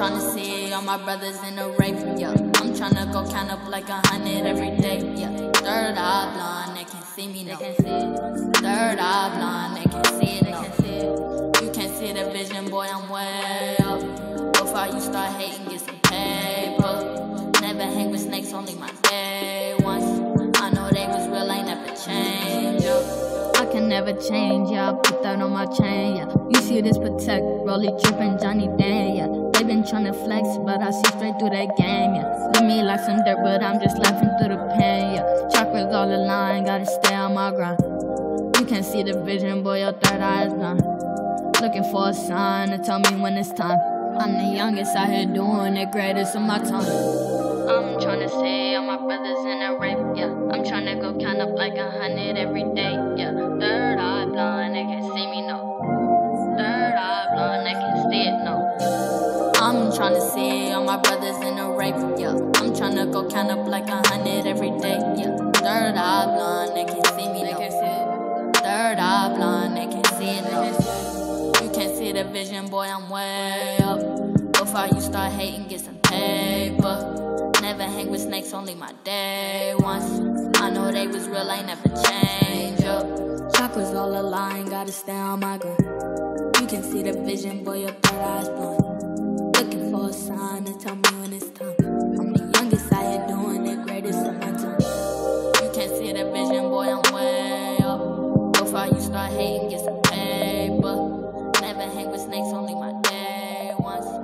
tryna see all my brothers in a rape, yeah. I'm tryna go count up like 100 every day, yeah. Third eye blind, they can't see me, no. Third eye blind, they can't see it, no. You can't see the vision, boy, I'm way up. Before you start hating, get some paper. Never hang with snakes, only my day ones. I know they was real, ain't never change, yeah. I can never change, yeah. I put that on my chain, yeah. You see this protect, Rolly trippin', Johnny Dan, yeah. They been tryna flex, but I see straight through that game, yeah. Leave me like some dirt, but I'm just laughing through the pain, yeah. Chakras all aligned, gotta stay on my grind. You can't see the vision, boy, your third eye is blind. Looking for a sign to tell me when it's time. I'm the youngest out here doing the greatest of my time. I'm tryna see all my brothers in a rape, yeah. I'm tryna go count up like 100 every day, yeah. Third eye blind, they can't see me, no. Third eye blind, they can't see it, no. I'm tryna see all my brothers in a rape, yeah. I'm tryna go count up like 100 every day, yeah. Third eye blind, they can't see me, no. Third eye blind, they can't see it, no. You can't see the vision, boy, I'm way up. Before you start hating, get some paper. Never hang with snakes, only my day ones. I know they was real, ain't never change up. Chakras all aligned, gotta stay on my grind. You can see the vision, boy, your third eye's blind. Looking for a sign to tell me when it's time. I'm the youngest out here doing the greatest of my time. You can't see the vision, boy, I'm way up. Before you start hating, get some paper. Never hang with snakes, only my day ones.